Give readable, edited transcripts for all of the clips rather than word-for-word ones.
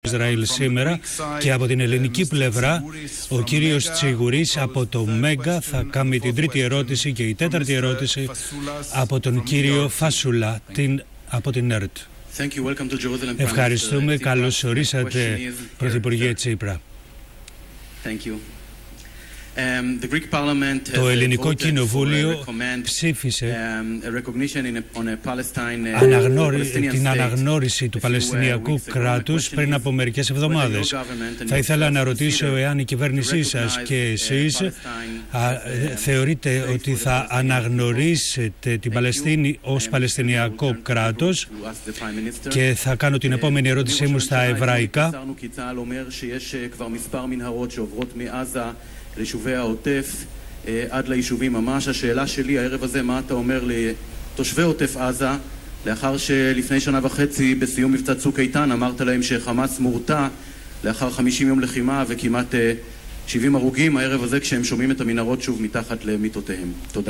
Ισραήλ σήμερα, και από την ελληνική πλευρά ο κύριος Τσιγουρής από το Μέγκα θα κάνει την τρίτη ερώτηση, και η τέταρτη ερώτηση από τον κύριο Φασούλα από την ΕΡΤ. Ευχαριστούμε. Καλώς ορίσατε, Πρωθυπουργέ Τσίπρα. Το Ελληνικό Κοινοβούλιο ψήφισε την αναγνώριση του Παλαιστινιακού κράτους πριν από μερικές εβδομάδες. Θα ήθελα να ρωτήσω εάν η κυβέρνησή σας και εσείς θεωρείτε ότι θα αναγνωρίσετε την Παλαιστίνη ως Παλαιστινιακό κράτος, και θα κάνω την επόμενη ερώτησή μου στα εβραϊκά. ליישובי העוטף עד ליישובים ממש. השאלה שלי הערב הזה, מה אתה אומר לתושבי עוטף עזה, לאחר שלפני שנה וחצי בסיום מבצע צוק איתן אמרת להם שחמאס מורתע לאחר 50 יום לחימה וכמעט 70 הרוגים, הערב הזה כשהם שומעים את המנהרות שוב מתחת למיטותיהם. תודה.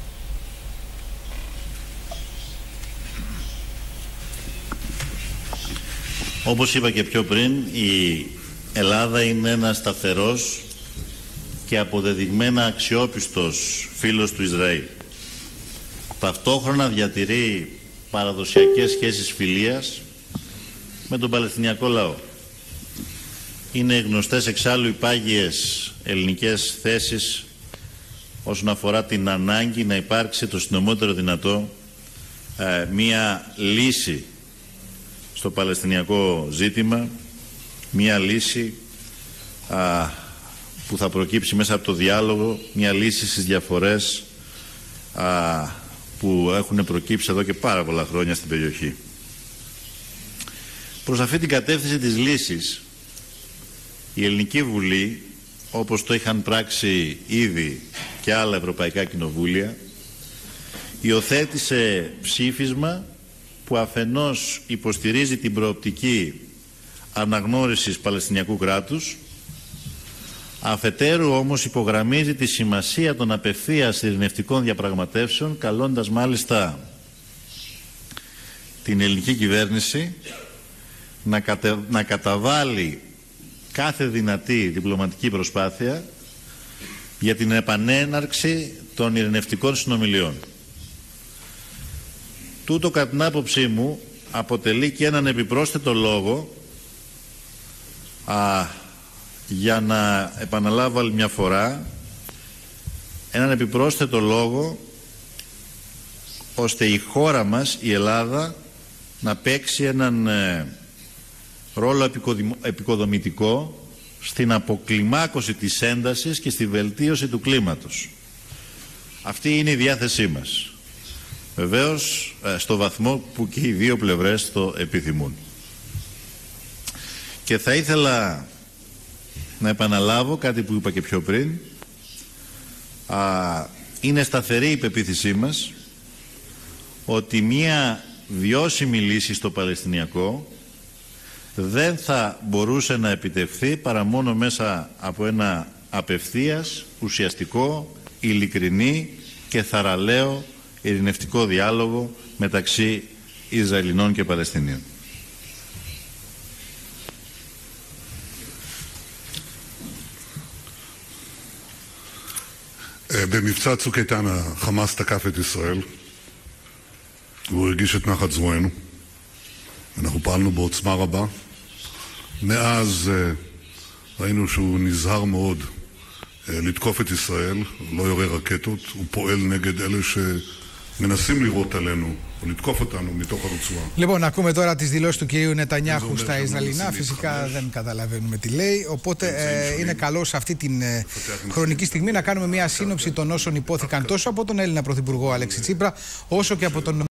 Όπως είπα και πιο πριν, η Ελλάδα είναι ένας σταθερός και αποδεδειγμένα αξιόπιστος φίλος του Ισραήλ. Ταυτόχρονα διατηρεί παραδοσιακές σχέσεις φιλίας με τον Παλαιστινιακό λαό. Είναι γνωστές εξάλλου οι πάγιες ελληνικές θέσεις όσον αφορά την ανάγκη να υπάρξει το συντομότερο δυνατό μία λύση στο Παλαιστινιακό ζήτημα, μία λύση που θα προκύψει μέσα από το διάλογο, μια λύση στις διαφορές που έχουν προκύψει εδώ και πάρα πολλά χρόνια στην περιοχή. Προς αυτή την κατεύθυνση της λύσης, η Ελληνική Βουλή, όπως το είχαν πράξει ήδη και άλλα ευρωπαϊκά κοινοβούλια, υιοθέτησε ψήφισμα που αφενός υποστηρίζει την προοπτική αναγνώρισης Παλαιστινιακού κράτους, αφετέρου όμως υπογραμμίζει τη σημασία των απευθείας ειρηνευτικών διαπραγματεύσεων, καλώντας μάλιστα την ελληνική κυβέρνηση να καταβάλει κάθε δυνατή διπλωματική προσπάθεια για την επανέναρξη των ειρηνευτικών συνομιλιών. Τούτο, κατά την άποψή μου, αποτελεί και έναν επιπρόσθετο λόγο για να επαναλάβω άλλη μια φορά, έναν επιπρόσθετο λόγο ώστε η χώρα μας, η Ελλάδα, να παίξει έναν ρόλο επικοδομητικό στην αποκλιμάκωση της έντασης και στη βελτίωση του κλίματος. Αυτή είναι η διάθεσή μας. Βεβαίως στο βαθμό που και οι δύο πλευρές το επιθυμούν. Και θα ήθελα να επαναλάβω κάτι που είπα και πιο πριν. Είναι σταθερή η πεποίθησή μας ότι μία βιώσιμη λύση στο Παλαιστινιακό δεν θα μπορούσε να επιτευχθεί παρά μόνο μέσα από ένα απευθείας, ουσιαστικό, ειλικρινή και θαραλέο ειρηνευτικό διάλογο μεταξύ Ισραηλινών και Παλαιστινίων. במבצע צוק איתן החמאס תקף את ישראל, והוא הרגיש את נחת זרוענו. אנחנו פעלנו בעוצמה רבה. מאז ראינו שהוא נזהר מאוד לתקוף את ישראל, לא יורה רקטות, הוא פועל נגד אלה שמנסים לירות עלינו או לתקוף אותנו מתוך הרצועה. Λοιπόν, ακούμε τώρα τις δηλώσεις του κυρίου Νετανιάχου στα Ισραηλινά. Φυσικά δεν καταλαβαίνουμε τι λέει. Οπότε είναι καλό σε αυτή την χρονική στιγμή να κάνουμε μια σύνοψη των όσων υπόθηκαν τόσο από τον Έλληνα Πρωθυπουργό Αλέξη Τσίπρα, όσο και από τον